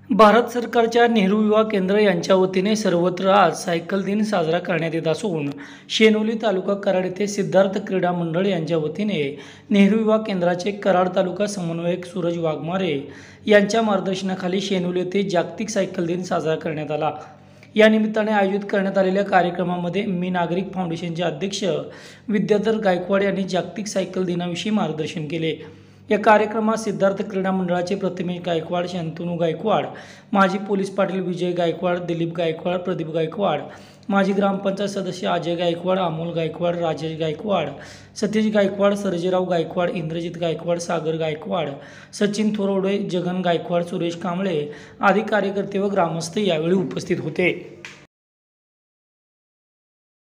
भारत सरकारच्या नेहरू युवा केंद्र यांच्या वतीने सर्वत्र आज सायकल दिन साजरा करण्यात येत असून शेनोली तालुका कराड येथे सिद्धार्थ क्रीडा मंडळ यांच्या वतीने नेहरू युवा केंद्राचे कराड तालुका समन्वयक सूरज वाघमारे यांच्या मार्गदर्शनाखाली शेनोली येथे जागतिक सायकल दिन साजरा करण्यात आला। या निमित्ताने आयोजित करण्यात आलेल्या कार्यक्रमामध्ये मी नागरिक फाउंडेशनचे अध्यक्ष विद्याधर गायकवाड यांनी जागतिक सायकल दिनाविषयी मार्गदर्शन केले। या कार्यक्रमात सिद्धार्थ क्रीडा मंडळाचे प्रथमेश गायकवाड, शंतनू गायकवाड, माजी पोलीस पाटील विजय गायकवाड, दिलीप गायकवाड, प्रदीप गायकवाड, माजी ग्रामपंचायत सदस्य अजय गायकवाड, अमोल गायकवाड, राजेश गायकवाड, सतीश गायकवाड, सर्जेराव गायकवाड, इंद्रजित गायकवाड, सागर गायकवाड, सचिन थोरवडे, जगन गायकवाड, सुरेश कांबळे आदी कार्यकर्ते व ग्रामस्थ यावेळी उपस्थित होते।